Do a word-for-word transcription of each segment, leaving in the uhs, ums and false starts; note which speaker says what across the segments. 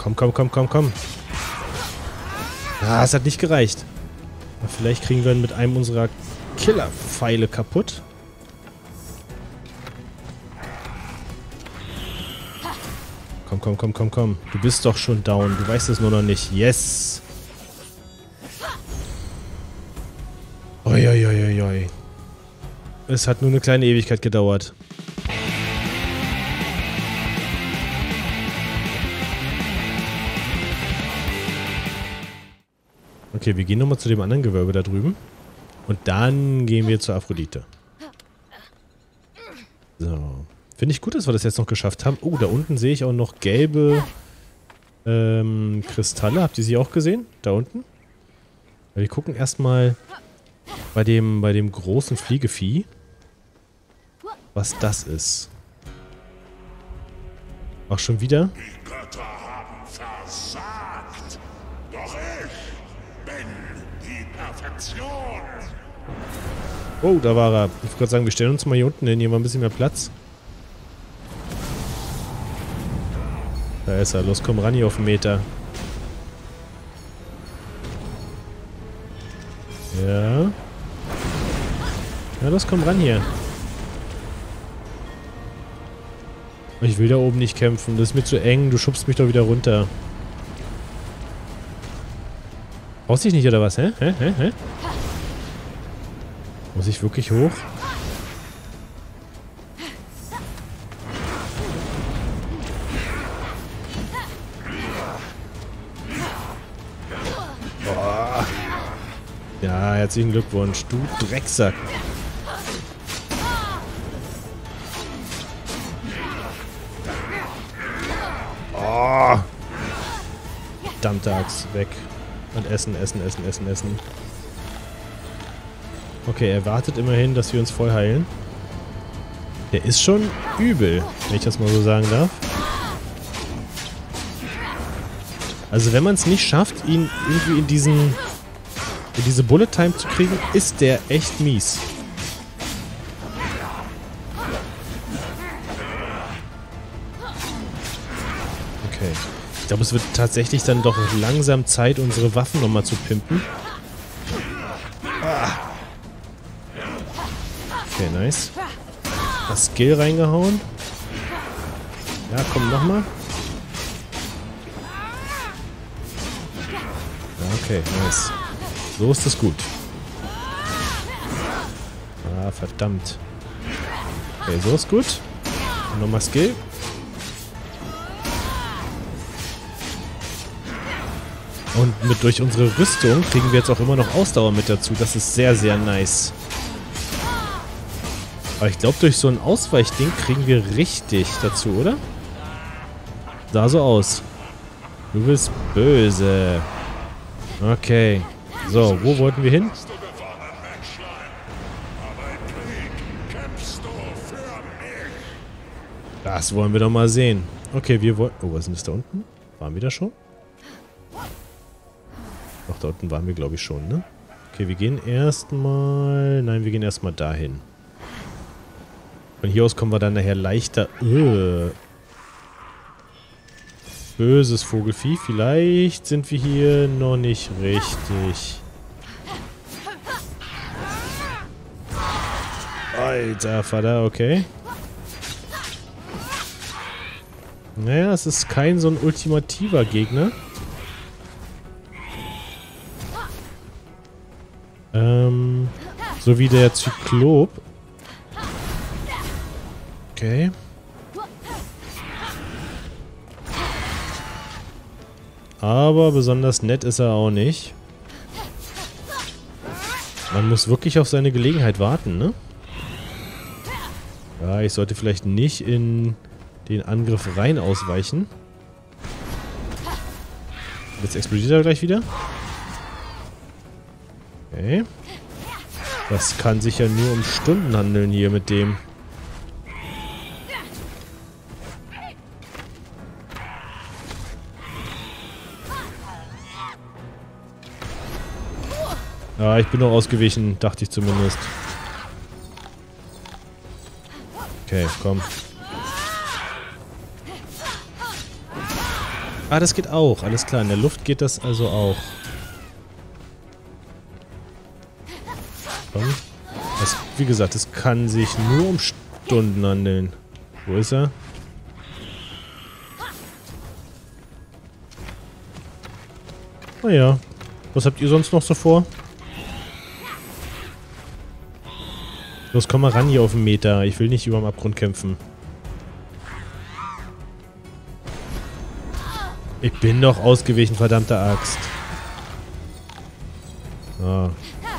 Speaker 1: Komm, komm, komm, komm, komm. Ah, es hat nicht gereicht. Aber vielleicht kriegen wir ihn mit einem unserer Killer-Pfeile kaputt. Komm, komm, komm, komm, komm. Du bist doch schon down. Du weißt es nur noch nicht. Yes! Uiuiuiui. Es hat nur eine kleine Ewigkeit gedauert. Okay, wir gehen nochmal zu dem anderen Gewölbe da drüben. Und dann gehen wir zur Aphrodite. So. Finde ich gut, dass wir das jetzt noch geschafft haben. Oh, da unten sehe ich auch noch gelbe ähm, Kristalle. Habt ihr sie auch gesehen? Da unten? Ja, wir gucken erstmal bei dem, bei dem großen Fliegevieh, was das ist. Ach, schon wieder?
Speaker 2: Die Götter haben versagt. Doch ich bin die Perfektion.
Speaker 1: Oh, da war er. Ich wollte gerade sagen, wir stellen uns mal hier unten hin. Hier war ein bisschen mehr Platz. Da ist er. Los, komm ran hier auf den Meter. Ja. Ja, los, komm ran hier. Ich will da oben nicht kämpfen. Das ist mir zu eng. Du schubst mich doch wieder runter. Brauchst du dich nicht, oder was? Hä? Hä? Hä? Hä? Muss ich wirklich hoch? Boah. Ja, herzlichen Glückwunsch. Du Drecksack. Oh. Verdammte Axt. Weg. Und essen, essen, essen, essen, essen. Okay, er wartet immerhin, dass wir uns voll heilen. Der ist schon übel, wenn ich das mal so sagen darf. Also wenn man es nicht schafft, ihn irgendwie in diesen in diese Bullet Time zu kriegen, ist der echt mies. Okay. Ich glaube, es wird tatsächlich dann doch langsam Zeit, unsere Waffen nochmal zu pimpen. Ah. Okay, nice. Das Skill reingehauen. Ja, komm, nochmal. Ja, okay, nice. So ist das gut. Ah, verdammt. Okay, so ist gut. Und nochmal Skill. Und mit durch unsere Rüstung kriegen wir jetzt auch immer noch Ausdauer mit dazu. Das ist sehr, sehr nice. Aber ich glaube, durch so ein Ausweichding kriegen wir richtig dazu, oder? Sah so aus. Du bist böse. Okay. So, wo wollten wir hin? Das wollen wir doch mal sehen. Okay, wir wollen... Oh, was ist denn das da unten? Waren wir da schon? Doch, da unten waren wir, glaube ich, schon, ne? Okay, wir gehen erstmal... Nein, wir gehen erstmal dahin. Von hier aus kommen wir dann nachher leichter... Uh, böses Vogelvieh. Vielleicht sind wir hier noch nicht richtig. Alter Vater, okay. Naja, es ist kein so ein ultimativer Gegner. Ähm, so wie der Zyklop. Okay. Aber besonders nett ist er auch nicht. Man muss wirklich auf seine Gelegenheit warten, ne? Ja, ich sollte vielleicht nicht in den Angriff rein ausweichen. Jetzt explodiert er gleich wieder. Okay. Das kann sich ja nur um Stunden handeln hier mit dem. Ja, ich bin noch ausgewichen, dachte ich zumindest. Okay, komm. Ah, das geht auch. Alles klar. In der Luft geht das also auch. Komm. Das, wie gesagt, es kann sich nur um Stunden handeln. Wo ist er? Naja. Was habt ihr sonst noch so vor? Los, komm mal ran hier auf den Meter. Ich will nicht über dem Abgrund kämpfen. Ich bin doch ausgewichen, verdammte Axt. Ah.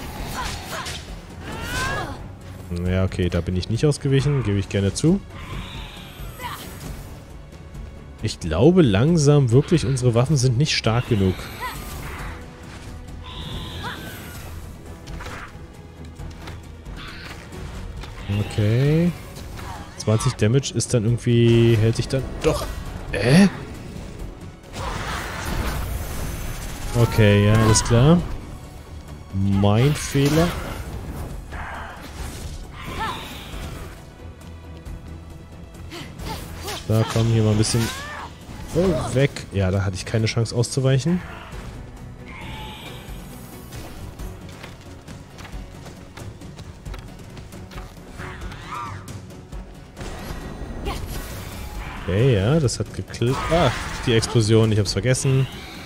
Speaker 1: Ja, okay, da bin ich nicht ausgewichen. Gebe ich gerne zu. Ich glaube langsam wirklich, unsere Waffen sind nicht stark genug. Okay. zwanzig Damage ist dann irgendwie... Hält sich dann... Doch. Äh? Okay, ja, alles klar. Mein Fehler. Da, komm, hier mal ein bisschen... Oh, weg. Ja, da hatte ich keine Chance auszuweichen. Okay, ja, das hat geklappt. Ah, die Explosion, ich hab's vergessen.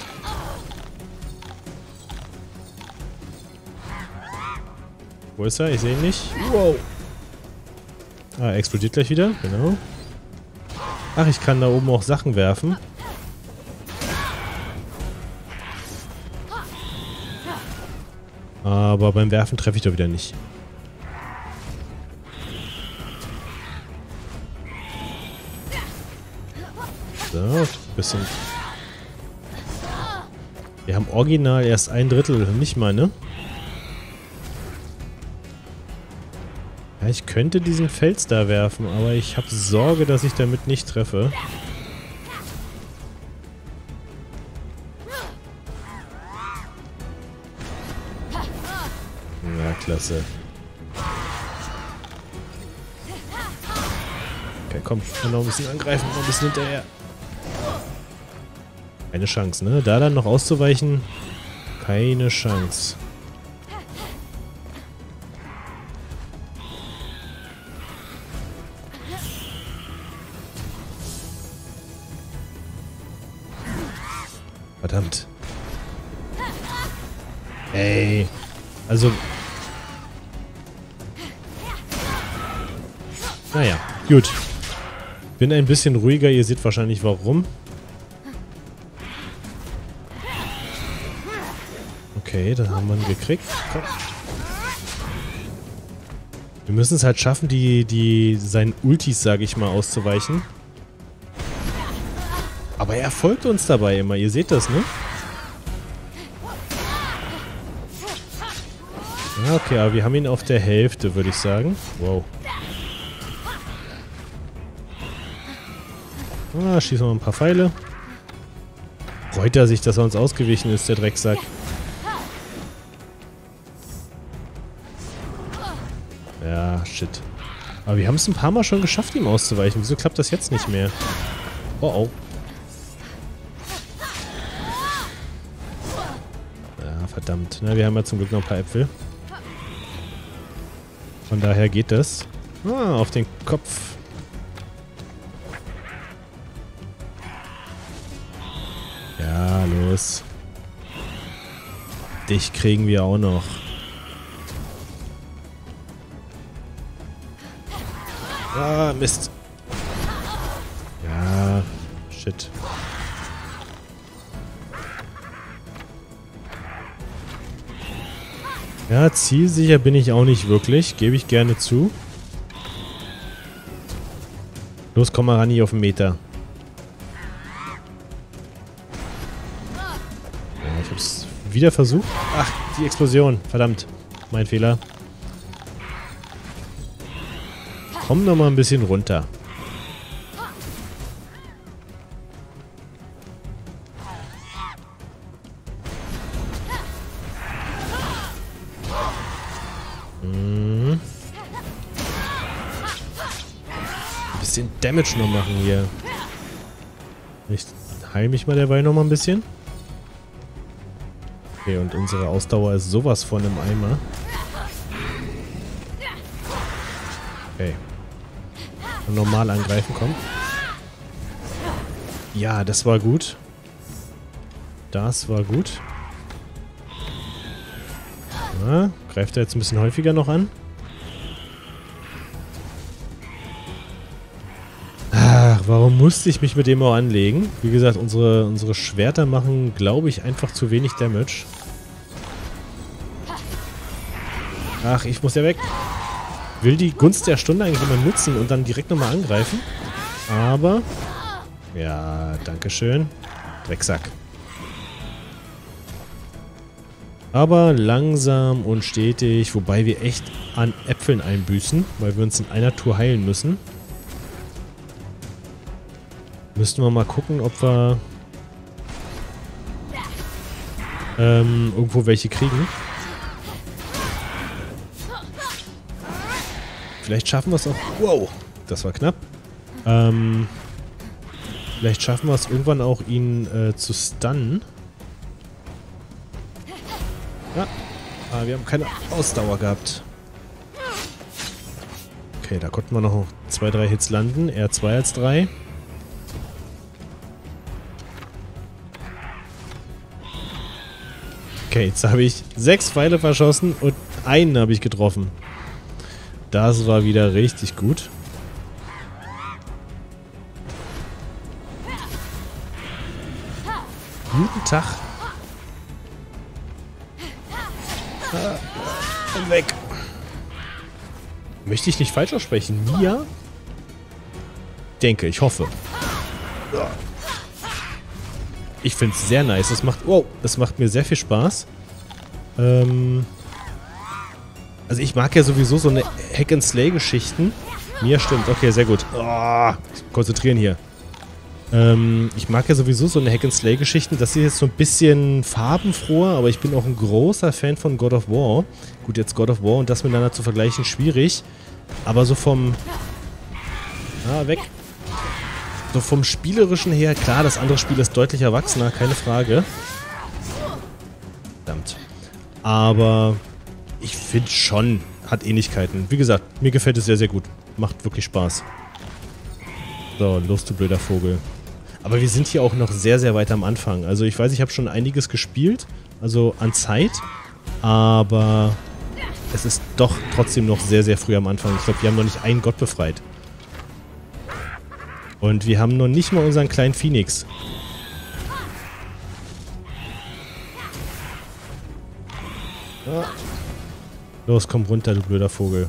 Speaker 1: Wo ist er? Ich sehe ihn nicht. Wow. Ah, er explodiert gleich wieder, genau. Ach, ich kann da oben auch Sachen werfen. Aber beim Werfen treffe ich doch wieder nicht. So, ein bisschen. Wir haben original erst ein Drittel, nicht mal, ne? Ja, ich könnte diesen Fels da werfen, aber ich habe Sorge, dass ich damit nicht treffe. Ja, klasse. Okay, komm, noch ein bisschen angreifen, noch ein bisschen hinterher. Keine Chance, ne? Da dann noch auszuweichen, keine Chance. Verdammt. Ey. Also. Naja, gut. Bin ein bisschen ruhiger, ihr seht wahrscheinlich warum. Okay, dann haben wir ihn gekriegt. Komm. Wir müssen es halt schaffen, die, die seinen Ultis, sage ich mal, auszuweichen. Aber er folgt uns dabei immer, ihr seht das, ne? Ja, okay, aber wir haben ihn auf der Hälfte, würde ich sagen. Wow. Ah, schießen wir ein paar Pfeile. Freut er sich, dass er uns ausgewichen ist, der Drecksack. Ja, shit. Aber wir haben es ein paar Mal schon geschafft, ihm auszuweichen. Wieso klappt das jetzt nicht mehr? Oh, oh. Ja, verdammt. Na, wir haben ja zum Glück noch ein paar Äpfel. Von daher geht das. Ah, auf den Kopf. Ja, los. Dich kriegen wir auch noch. Ah, Mist. Ja, shit. Ja, zielsicher bin ich auch nicht wirklich. Gebe ich gerne zu. Los, komm mal ran hier auf den Meter. Ja, ich hab's wieder versucht. Ach, die Explosion. Verdammt. Mein Fehler. Komm noch mal ein bisschen runter. Hm. Ein bisschen Damage noch machen hier. Ich heil mich mal derweil nochmal ein bisschen. Okay, und unsere Ausdauer ist sowas von im Eimer. Okay. Und normal angreifen, komm. Ja, das war gut. Das war gut. Ja, greift er jetzt ein bisschen häufiger noch an. Ach, warum musste ich mich mit dem auch anlegen? Wie gesagt, unsere, unsere Schwerter machen, glaube ich, einfach zu wenig Damage. Ach, ich muss ja weg. Will die Gunst der Stunde eigentlich immer nutzen und dann direkt nochmal angreifen. Aber... Ja, dankeschön. Drecksack. Aber langsam und stetig, wobei wir echt an Äpfeln einbüßen, weil wir uns in einer Tour heilen müssen. Müssten wir mal gucken, ob wir ähm, irgendwo welche kriegen. Vielleicht schaffen wir es auch... Wow, das war knapp. Ähm, vielleicht schaffen wir es irgendwann auch, ihn äh, zu stunnen. Ja, aber wir haben keine Ausdauer gehabt. Okay, da konnten wir noch zwei, drei Hits landen. Eher zwei als drei. Okay, jetzt habe ich sechs Pfeile verschossen und einen habe ich getroffen. Das war wieder richtig gut. Guten Tag. Ah, und weg. Möchte ich nicht falsch aussprechen? Mia? Denke, ich hoffe. Ich finde es sehr nice. Es macht, wow, es macht mir sehr viel Spaß. Ähm, also ich mag ja sowieso so eine Hack-and-Slay-Geschichten. Mia stimmt. Okay, sehr gut. Oh, konzentrieren hier. Ähm, ich mag ja sowieso so eine Hack-and-Slay-Geschichten. Das ist jetzt so ein bisschen farbenfroher, aber ich bin auch ein großer Fan von God of War. Gut, jetzt God of War und das miteinander zu vergleichen, schwierig. Aber so vom... Ah, weg. So vom Spielerischen her, klar, das andere Spiel ist deutlich erwachsener, keine Frage. Verdammt. Aber ich finde schon, hat Ähnlichkeiten. Wie gesagt, mir gefällt es sehr, sehr gut. Macht wirklich Spaß. So, los du blöder Vogel. Aber wir sind hier auch noch sehr, sehr weit am Anfang. Also ich weiß, ich habe schon einiges gespielt, also an Zeit. Aber es ist doch trotzdem noch sehr, sehr früh am Anfang. Ich glaube, wir haben noch nicht einen Gott befreit. Und wir haben noch nicht mal unseren kleinen Phoenix. Ja. Los, komm runter, du blöder Vogel.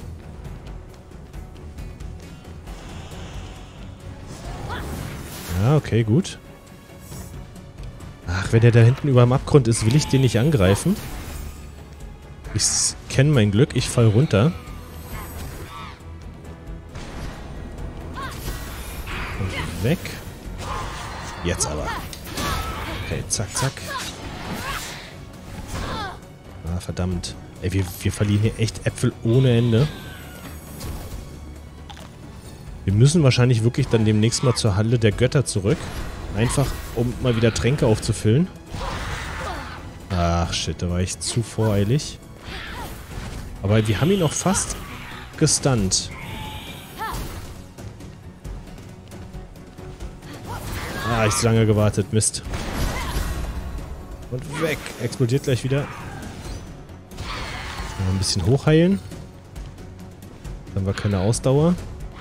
Speaker 1: Ja, okay, gut. Ach, wenn der da hinten über dem Abgrund ist, will ich den nicht angreifen. Ich kenne mein Glück, ich fall runter. Weg. Jetzt aber. Okay, zack, zack. Ah, verdammt. Ey, wir, wir verlieren hier echt Äpfel ohne Ende. Wir müssen wahrscheinlich wirklich dann demnächst mal zur Halle der Götter zurück. Einfach, um mal wieder Tränke aufzufüllen. Ach, shit, da war ich zu voreilig. Aber wir haben ihn auch fast gestunt. Ah, ich zu lange gewartet. Mist. Und weg. Explodiert gleich wieder. Mal ein bisschen hochheilen. Dann haben wir keine Ausdauer.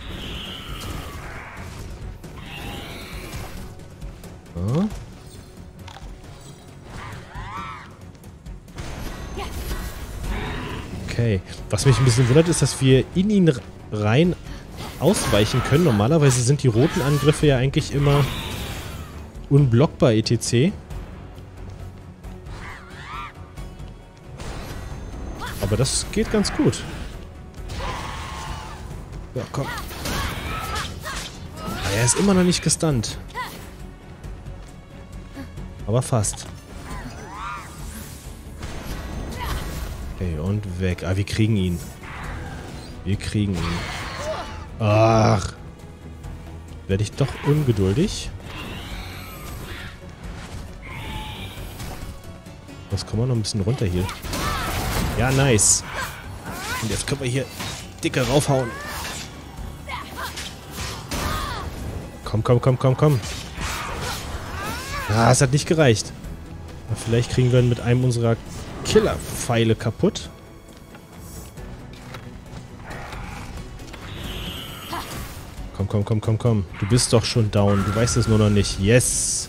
Speaker 1: So. Okay. Was mich ein bisschen wundert, ist, dass wir in ihn rein ausweichen können. Normalerweise sind die roten Angriffe ja eigentlich immer unblockbar et cetera. Aber das geht ganz gut. Ja, komm. Ah, er ist immer noch nicht gestunt. Aber fast. Okay, und weg. Ah, wir kriegen ihn. Wir kriegen ihn. Ach. Werde ich doch ungeduldig. Das kommen wir noch ein bisschen runter hier. Ja, nice. Und jetzt können wir hier dicke raufhauen. Komm, komm, komm, komm, komm. Ah, es hat nicht gereicht. Aber vielleicht kriegen wir ihn mit einem unserer Killer-Pfeile kaputt. Komm, komm, komm, komm, komm. Du bist doch schon down. Du weißt es nur noch nicht. Yes.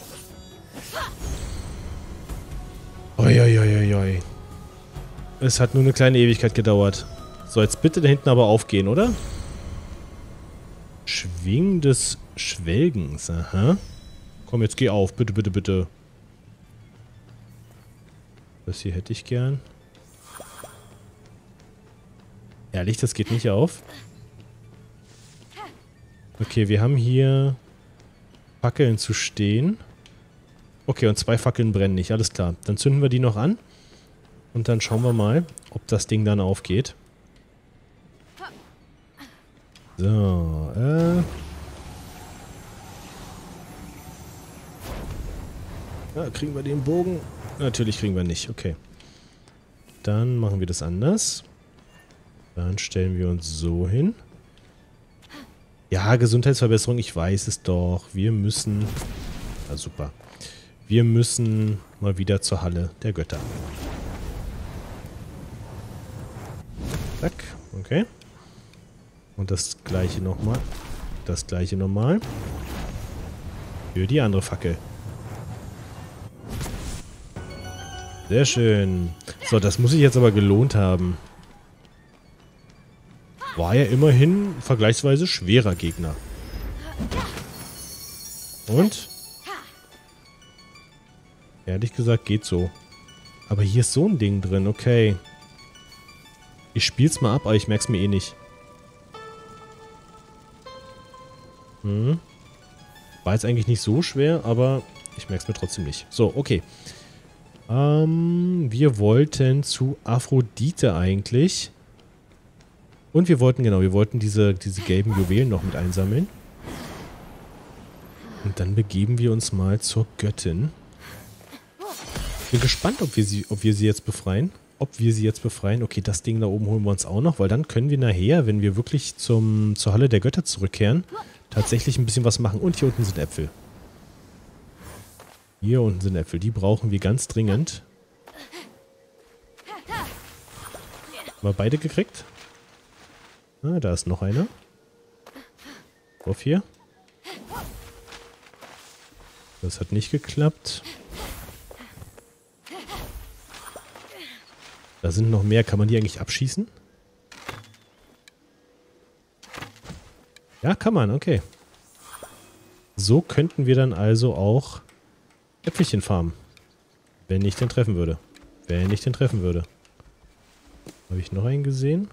Speaker 1: Uiuiuiui. Es hat nur eine kleine Ewigkeit gedauert. So, jetzt bitte da hinten aber aufgehen, oder? Schwing des Schwelgens. Aha. Komm, jetzt geh auf. Bitte, bitte, bitte. Das hier hätte ich gern. Ehrlich, das geht nicht auf. Okay, wir haben hier Fackeln zu stehen. Okay, und zwei Fackeln brennen nicht. Alles klar. Dann zünden wir die noch an. Und dann schauen wir mal, ob das Ding dann aufgeht. So, äh... Ja, kriegen wir den Bogen? Natürlich kriegen wir nicht. Okay. Dann machen wir das anders. Dann stellen wir uns so hin. Ja, Gesundheitsverbesserung, ich weiß es doch. Wir müssen... Ah, super. Wir müssen mal wieder zur Halle der Götter. Zack, okay. Und das gleiche nochmal. Das gleiche nochmal. Für die andere Fackel. Sehr schön. So, das muss sich jetzt aber gelohnt haben. War ja immerhin ein vergleichsweise schwerer Gegner. Und? Ehrlich gesagt, geht so. Aber hier ist so ein Ding drin, okay. Ich spiel's mal ab, aber ich merk's mir eh nicht. Hm. War jetzt eigentlich nicht so schwer, aber ich merk's mir trotzdem nicht. So, okay. Ähm, wir wollten zu Aphrodite eigentlich. Und wir wollten, genau, wir wollten diese, diese gelben Juwelen noch mit einsammeln. Und dann begeben wir uns mal zur Göttin. Bin gespannt, ob wir sie, ob wir sie jetzt befreien. Ob wir sie jetzt befreien. Okay, das Ding da oben holen wir uns auch noch, weil dann können wir nachher, wenn wir wirklich zum, zur Halle der Götter zurückkehren, tatsächlich ein bisschen was machen. Und hier unten sind Äpfel. Hier unten sind Äpfel. Die brauchen wir ganz dringend. Haben wir beide gekriegt? Ah, da ist noch einer. Auf hier. Das hat nicht geklappt. Da sind noch mehr. Kann man die eigentlich abschießen? Ja, kann man. Okay. So könnten wir dann also auch Äpfelchen farmen. Wenn ich den treffen würde. Wenn ich den treffen würde. Habe ich noch einen gesehen?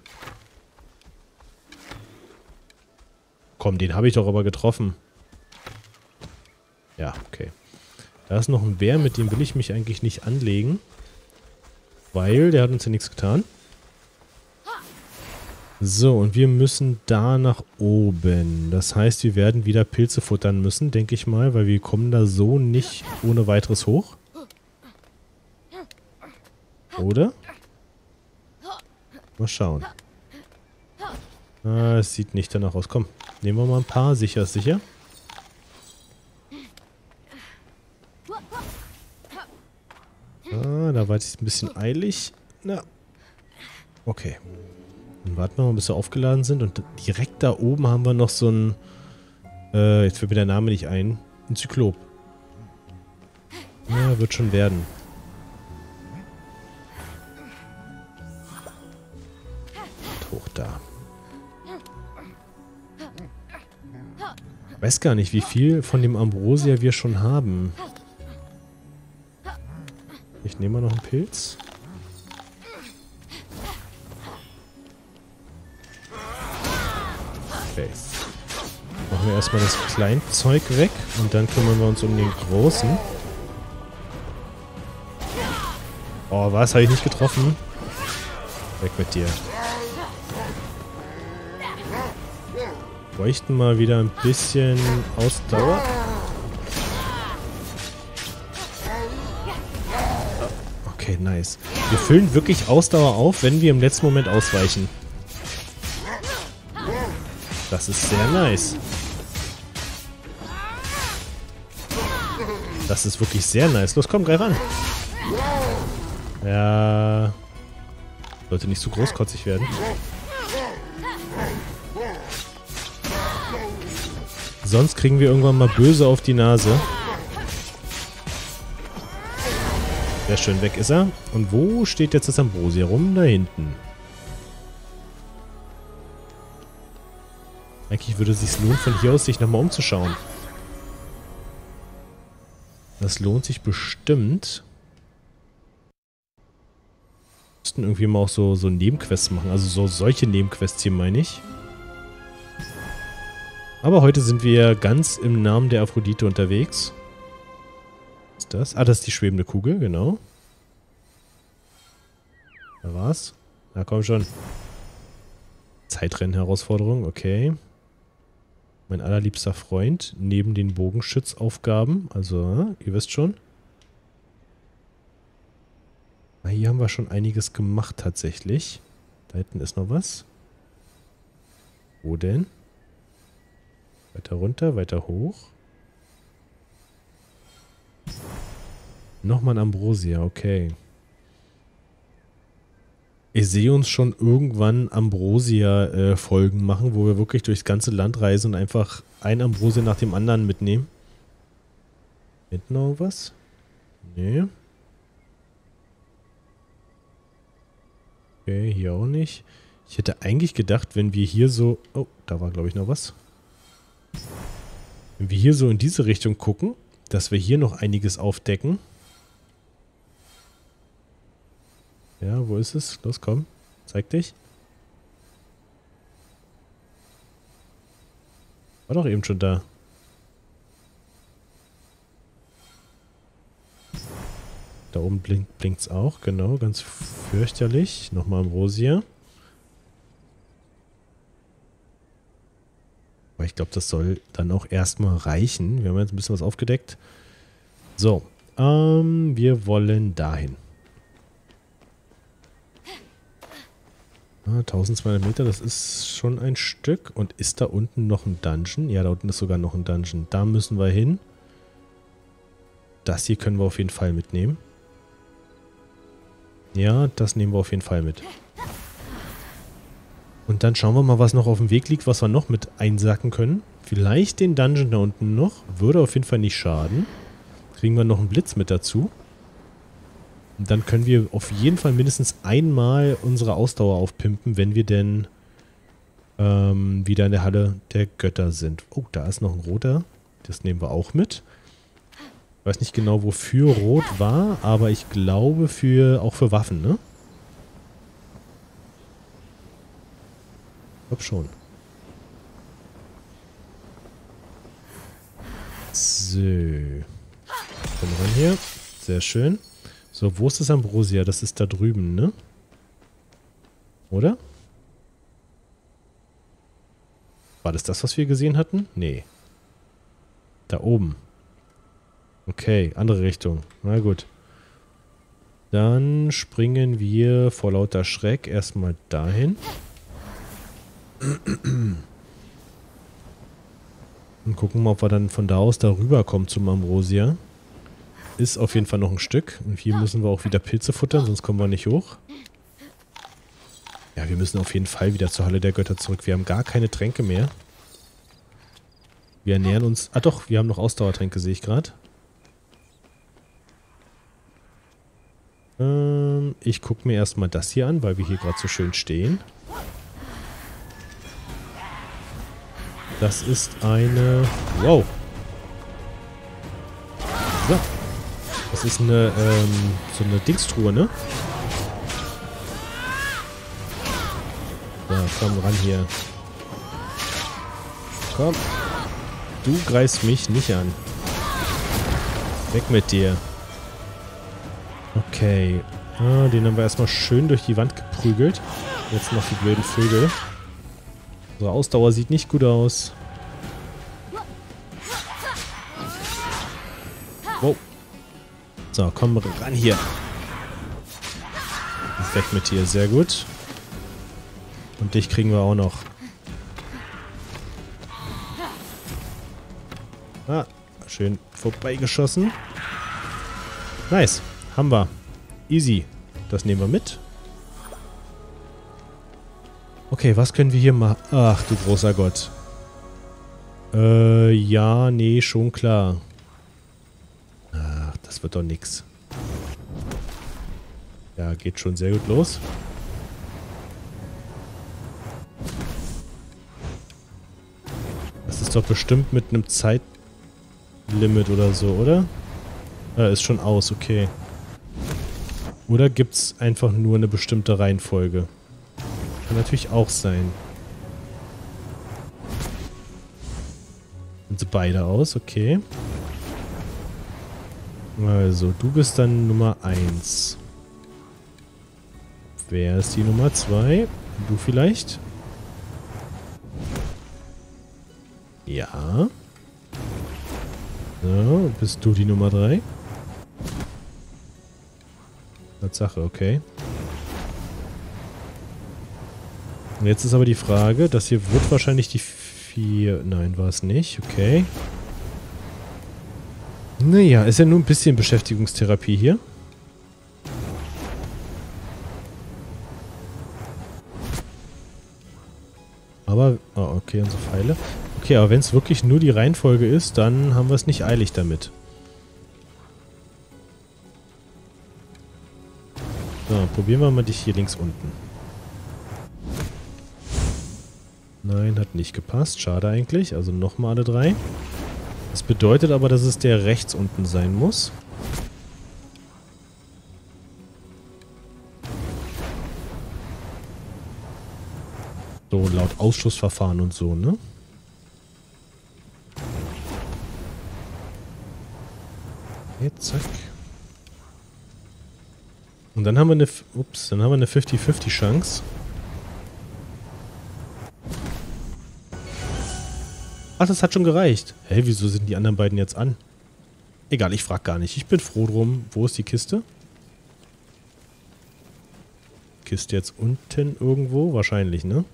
Speaker 1: Komm, den habe ich doch aber getroffen. Ja, okay. Da ist noch ein Bär, mit dem will ich mich eigentlich nicht anlegen. Weil, der hat uns ja nichts getan. So, und wir müssen da nach oben. Das heißt, wir werden wieder Pilze futtern müssen, denke ich mal, weil wir kommen da so nicht ohne weiteres hoch. Oder? Mal schauen. Ah, es sieht nicht danach aus. Komm, nehmen wir mal ein paar. Sicher ist sicher. Ah, da war es ein bisschen eilig. Na. Okay. Dann warten wir mal, bis wir aufgeladen sind. Und direkt da oben haben wir noch so ein... Äh, jetzt fällt mir der Name nicht ein. Ein Zyklop. Ja, wird schon werden. Und hoch da. Ich weiß gar nicht, wie viel von dem Ambrosia wir schon haben. Ich nehme mal noch einen Pilz. Okay. Machen wir erstmal das Kleinzeug weg und dann kümmern wir uns um den Großen. Oh, was? Habe ich nicht getroffen? Weg mit dir. Bräuchten mal wieder ein bisschen Ausdauer. Okay, nice. Wir füllen wirklich Ausdauer auf, wenn wir im letzten Moment ausweichen. Das ist sehr nice. Das ist wirklich sehr nice. Los, komm, greif an. Ja. Sollte nicht zu großkotzig werden. Sonst kriegen wir irgendwann mal böse auf die Nase. Sehr schön, weg ist er. Und wo steht jetzt das Ambrosia rum? Da hinten. Eigentlich würde es sich lohnen, von hier aus sich nochmal umzuschauen. Das lohnt sich bestimmt. Wir müssten irgendwie mal auch so, so Nebenquests machen. Also so solche Nebenquests hier, meine ich. Aber heute sind wir ganz im Namen der Aphrodite unterwegs. Was ist das? Ah, das ist die schwebende Kugel, genau. Da war's. Na komm schon. Zeitrennen-Herausforderung, okay. Mein allerliebster Freund, neben den Bogenschützaufgaben. Also, ihr wisst schon. Na, hier haben wir schon einiges gemacht tatsächlich. Da hinten ist noch was. Wo denn? Weiter runter, weiter hoch. Nochmal ein Ambrosia, okay. Ich sehe uns schon irgendwann Ambrosia-Folgen äh, machen, wo wir wirklich durchs ganze Land reisen und einfach ein Ambrosia nach dem anderen mitnehmen. Hinten noch was? Nee. Okay, hier auch nicht. Ich hätte eigentlich gedacht, wenn wir hier so... Oh, da war glaube ich noch was. Wenn wir hier so in diese Richtung gucken, dass wir hier noch einiges aufdecken. Ja, wo ist es? Los, komm. Zeig dich. War doch eben schon da. Da oben blinkt blinkt's auch, genau, ganz fürchterlich. Nochmal Ambrosia. Aber ich glaube, das soll dann auch erstmal reichen. Wir haben jetzt ein bisschen was aufgedeckt. So, ähm, wir wollen dahin. Ah, eintausendzweihundert Meter, das ist schon ein Stück. Und ist da unten noch ein Dungeon? Ja, da unten ist sogar noch ein Dungeon. Da müssen wir hin. Das hier können wir auf jeden Fall mitnehmen. Ja, das nehmen wir auf jeden Fall mit. Und dann schauen wir mal, was noch auf dem Weg liegt, was wir noch mit einsacken können. Vielleicht den Dungeon da unten noch. Würde auf jeden Fall nicht schaden. Kriegen wir noch einen Blitz mit dazu. Und dann können wir auf jeden Fall mindestens einmal unsere Ausdauer aufpimpen, wenn wir denn ähm, wieder in der Halle der Götter sind. Oh, da ist noch ein roter. Das nehmen wir auch mit. Ich weiß nicht genau, wofür rot war, aber ich glaube für auch für Waffen, ne? Ich glaube schon. So. Komm ran hier. Sehr schön. So, wo ist das Ambrosia? Das ist da drüben, ne? Oder? War das das, was wir gesehen hatten? Nee. Da oben. Okay, andere Richtung. Na gut. Dann springen wir vor lauter Schreck erstmal dahin. Und gucken mal, ob wir dann von da aus da rüberkommen zum Ambrosia. Ist auf jeden Fall noch ein Stück. Und hier müssen wir auch wieder Pilze futtern, sonst kommen wir nicht hoch. Ja, wir müssen auf jeden Fall wieder zur Halle der Götter zurück. Wir haben gar keine Tränke mehr. Wir ernähren uns... Ah doch, wir haben noch Ausdauertränke, sehe ich gerade. Ähm, ich gucke mir erstmal das hier an, weil wir hier gerade so schön stehen. Das ist eine... Wow. So. Das ist eine, ähm, so eine Dingstruhe, ne? Ja, komm ran hier. Komm. Du greifst mich nicht an. Weg mit dir. Okay. Ah, den haben wir erstmal schön durch die Wand geprügelt. Jetzt noch die blöden Vögel. Unsere Ausdauer sieht nicht gut aus. Wow. So, komm ran hier. Weg mit dir, sehr gut. Und dich kriegen wir auch noch. Ah, schön vorbeigeschossen. Nice, haben wir. Easy. Das nehmen wir mit. Okay, was können wir hier machen? Ach, du großer Gott. Äh, ja, nee, schon klar. Ach, das wird doch nix. Ja, geht schon sehr gut los. Das ist doch bestimmt mit einem Zeitlimit oder so, oder? Ah, ist schon aus, okay. Oder gibt's einfach nur eine bestimmte Reihenfolge? Kann natürlich auch sein. Sind sie beide aus, okay. Also, du bist dann Nummer eins. Wer ist die Nummer zwei? Du vielleicht? Ja. So, bist du die Nummer drei? Tatsache, okay. Und jetzt ist aber die Frage, das hier wird wahrscheinlich die vier... Nein, war es nicht. Okay. Naja, ist ja nur ein bisschen Beschäftigungstherapie hier. Aber... Oh, okay, unsere Pfeile. Okay, aber wenn es wirklich nur die Reihenfolge ist, dann haben wir es nicht eilig damit. So, probieren wir mal dich hier links unten. Nein, hat nicht gepasst. Schade eigentlich. Also nochmal alle drei. Das bedeutet aber, dass es der rechts unten sein muss. So, laut Ausschussverfahren und so, ne? Jetzt, zack. Und dann haben wir eine... Ups, dann haben wir eine fünfzig fünfzig Chance. Ach, das hat schon gereicht. Hä, wieso sind die anderen beiden jetzt an? Egal, ich frag gar nicht. Ich bin froh drum. Wo ist die Kiste? Kiste jetzt unten irgendwo? Wahrscheinlich, ne?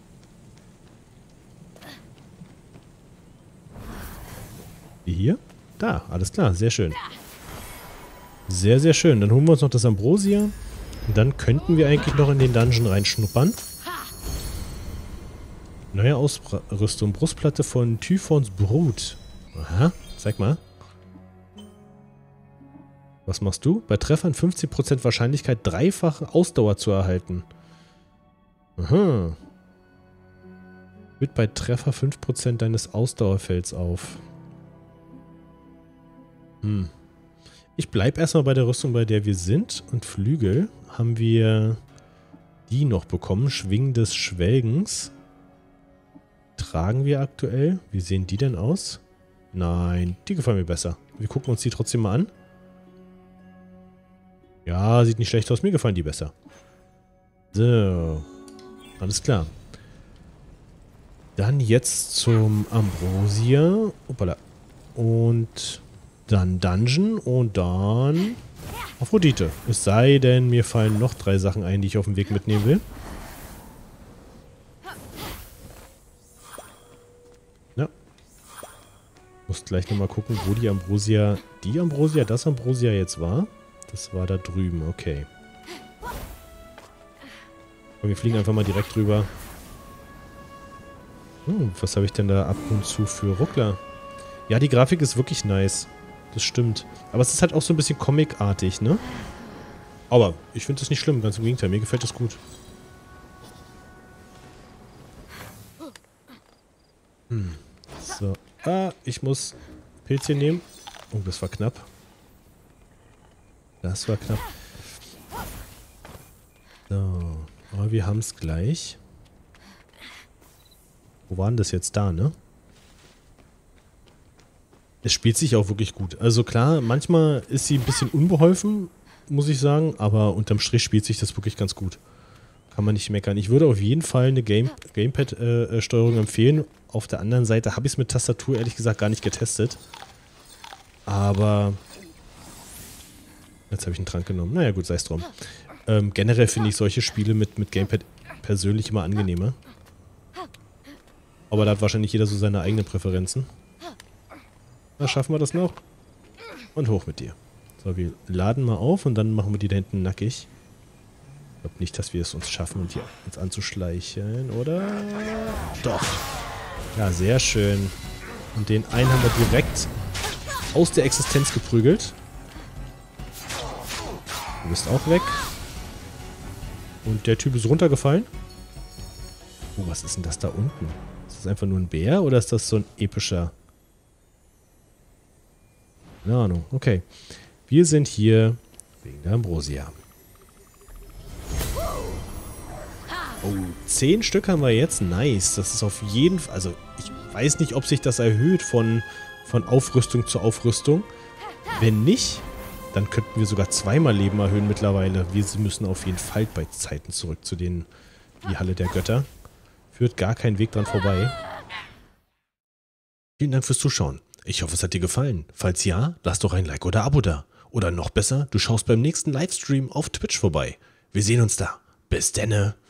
Speaker 1: Die hier? Da, alles klar. Sehr schön. Sehr, sehr schön. Dann holen wir uns noch das Ambrosia. Und dann könnten wir eigentlich noch in den Dungeon reinschnuppern. Neue Ausrüstung. Brustplatte von Typhons Brut. Aha, zeig mal. Was machst du? Bei Treffern fünfzig Prozent Wahrscheinlichkeit, dreifache Ausdauer zu erhalten. Aha. Wird bei Treffer fünf Prozent deines Ausdauerfelds auf. Hm. Ich bleibe erstmal bei der Rüstung, bei der wir sind. Und Flügel haben wir die noch bekommen. Schwingen des Schwelgens. Tragen wir aktuell. Wie sehen die denn aus? Nein, die gefallen mir besser. Wir gucken uns die trotzdem mal an. Ja, sieht nicht schlecht aus. Mir gefallen die besser. So. Alles klar. Dann jetzt zum Ambrosia. Hoppala. Und dann Dungeon und dann Aphrodite. Es sei denn, mir fallen noch drei Sachen ein, die ich auf dem Weg mitnehmen will. Ja. Muss gleich nochmal gucken, wo die Ambrosia, die Ambrosia, das Ambrosia jetzt war. Das war da drüben, okay. Aber wir fliegen einfach mal direkt rüber. Hm, was habe ich denn da ab und zu für Ruckler? Ja, die Grafik ist wirklich nice. Das stimmt. Aber es ist halt auch so ein bisschen comicartig, ne? Aber ich finde das nicht schlimm, ganz im Gegenteil. Mir gefällt das gut. Hm. So. Ah, ich muss Pilzchen nehmen. Oh, das war knapp. Das war knapp. So. Aber wir haben es gleich. Wo war denn das jetzt da, ne? Es spielt sich auch wirklich gut. Also klar, manchmal ist sie ein bisschen unbeholfen, muss ich sagen, aber unterm Strich spielt sich das wirklich ganz gut. Kann man nicht meckern. Ich würde auf jeden Fall eine Game Gamepad-Steuerung äh, empfehlen. Auf der anderen Seite habe ich es mit Tastatur ehrlich gesagt gar nicht getestet. Aber... Jetzt habe ich einen Trank genommen. Naja gut, sei es drum. Ähm, generell finde ich solche Spiele mit, mit Gamepad persönlich immer angenehmer. Aber da hat wahrscheinlich jeder so seine eigenen Präferenzen. Na, schaffen wir das noch? Und hoch mit dir. So, wir laden mal auf und dann machen wir die da hinten nackig. Ich glaube nicht, dass wir es uns schaffen, uns hier uns anzuschleichen, oder? Doch. Ja, sehr schön. Und den einen haben wir direkt aus der Existenz geprügelt. Du bist auch weg. Und der Typ ist runtergefallen. Oh, was ist denn das da unten? Ist das einfach nur ein Bär oder ist das so ein epischer... Keine Ahnung. Okay. Wir sind hier wegen der Ambrosia. Oh, zehn Stück haben wir jetzt. Nice. Das ist auf jeden Fall... Also, ich weiß nicht, ob sich das erhöht von, von Aufrüstung zu Aufrüstung. Wenn nicht, dann könnten wir sogar zweimal Leben erhöhen mittlerweile. Wir müssen auf jeden Fall bei Zeiten zurück zu den... Die Halle der Götter. Führt gar kein Weg dran vorbei. Vielen Dank fürs Zuschauen. Ich hoffe, es hat dir gefallen. Falls ja, lass doch ein Like oder Abo da. Oder noch besser, du schaust beim nächsten Livestream auf Twitch vorbei. Wir sehen uns da. Bis denne.